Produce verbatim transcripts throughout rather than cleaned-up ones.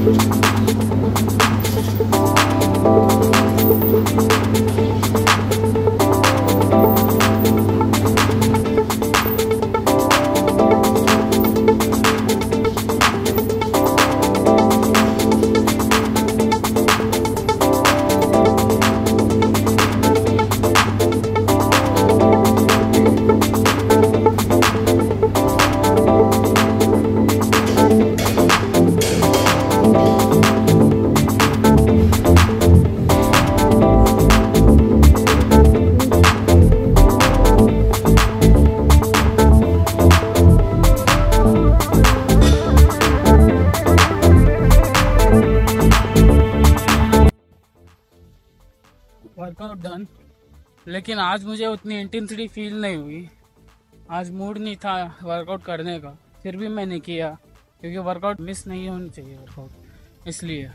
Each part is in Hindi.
वर्कआउट डन, लेकिन आज मुझे उतनी इंटेंसिटी फील नहीं हुई। आज मूड नहीं था वर्कआउट करने का, फिर भी मैंने किया क्योंकि वर्कआउट मिस नहीं होनी चाहिए वर्कआउट, इसलिए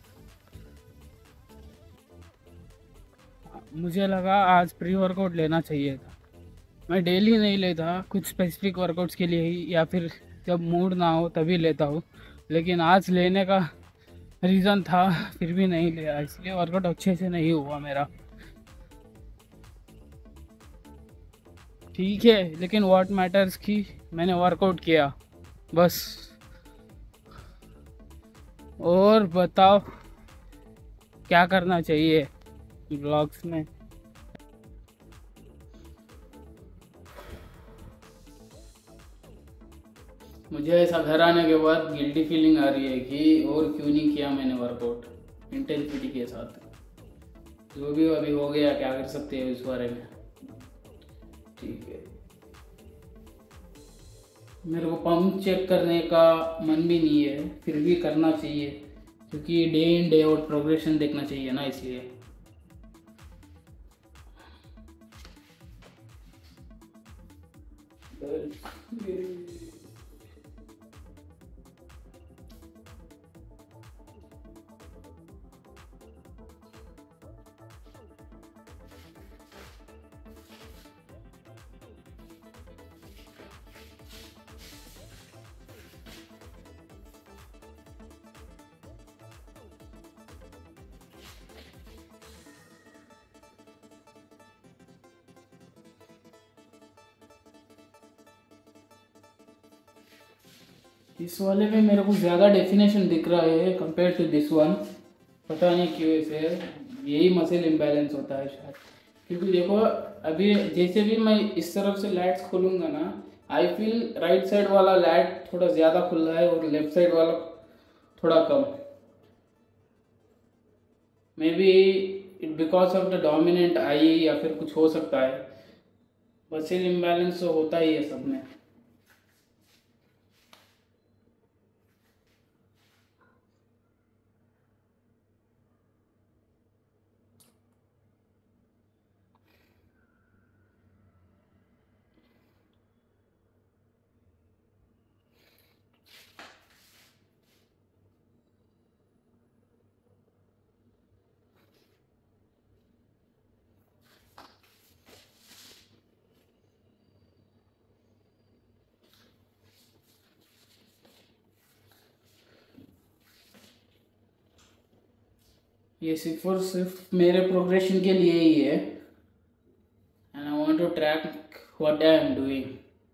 मुझे लगा आज प्री वर्कआउट लेना चाहिए था। मैं डेली नहीं लेता, कुछ स्पेसिफिक वर्कआउट्स के लिए ही या फिर जब मूड ना हो तभी लेता हूँ, लेकिन आज लेने का रीज़न था फिर भी नहीं लिया, इसलिए वर्कआउट अच्छे से नहीं हुआ मेरा। ठीक है, लेकिन व्हाट मैटर्स कि मैंने वर्कआउट किया बस। और बताओ क्या करना चाहिए ब्लॉग्स में। मुझे ऐसा घर आने के बाद गिल्टी फीलिंग आ रही है कि और क्यों नहीं किया मैंने वर्कआउट इंटेंसिटी के साथ। जो भी अभी हो गया, क्या कर सकते हैं इस बारे में। ठीक है, मेरे को पंप चेक करने का मन भी नहीं है, फिर भी करना चाहिए क्योंकि day in day out progression देखना चाहिए ना, इसलिए। इस वाले में मेरे को ज़्यादा डेफिनेशन दिख रहा है कंपेयर टू दिस वन, पता नहीं क्यों ऐसे। यही मसल इम्बैलेंस होता है शायद, क्योंकि देखो अभी जैसे भी मैं इस तरफ से लैट्स खोलूँगा ना, आई फील राइट साइड वाला लैट थोड़ा ज़्यादा खुल रहा है और लेफ्ट साइड वाला थोड़ा कम। Maybe it because of the dominant eye या फिर कुछ हो सकता है। मसल इम्बैलेंस तो होता ही है सब में। ये सिर्फ और सिर्फ मेरे प्रोग्रेशन के लिए ही है, and I want to track what I am doing.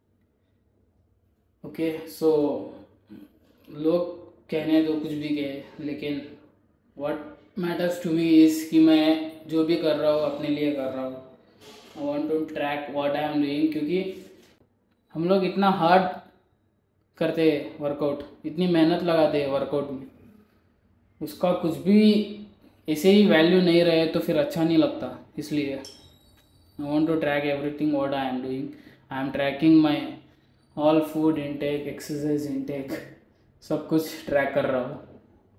Okay, so लोग कहने दो कुछ भी कहे, लेकिन what matters to me is कि मैं जो भी कर रहा हूँ अपने लिए कर रहा हूँ। I want to track what I am doing, क्योंकि हम लोग इतना हार्ड करते हैं वर्कआउट, इतनी मेहनत लगाते हैं वर्कआउट में, उसका कुछ भी ऐसे ही वैल्यू नहीं रहे तो फिर अच्छा नहीं लगता। इसलिए I want to track everything what I am doing. I am tracking my all food intake, exercise intake, सब कुछ ट्रैक कर रहा हूँ।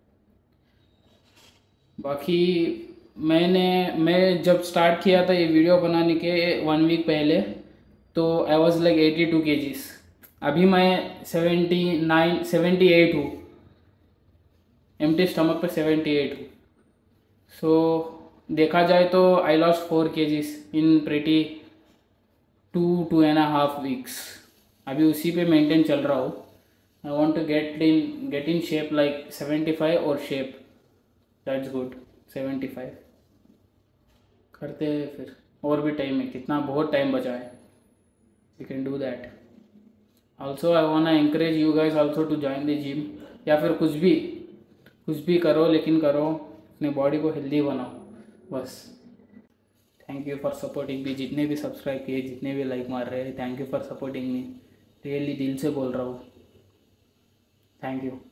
बाकी मैंने मैं जब स्टार्ट किया था ये वीडियो बनाने के वन वीक पहले, तो I was like eighty two K Gs. अभी मैं सेवेंटी नाइन सेवेंटी एट हूँ, एम्प्टी स्टमक पे सेवेंटी एट हूँ। सो so, देखा जाए तो आई lost four K Gs in pretty two two and half weeks. अभी उसी पे मेंटेन चल रहा हूँ। I want to get in get in shape like seventy five और shape, that's good. Seventy five करते हैं फिर, और भी टाइम है, कितना बहुत टाइम बचा है, you can do that. Also I want encourage you guys also to join the gym, या फिर कुछ भी कुछ भी करो, लेकिन करो अपने बॉडी को हेल्दी बनाओ बस। Thank you for supporting me, जितने भी सब्सक्राइब किए, जितने भी लाइक मार रहे हैं, thank you for supporting me, really दिल से बोल रहा हूँ, थैंक यू।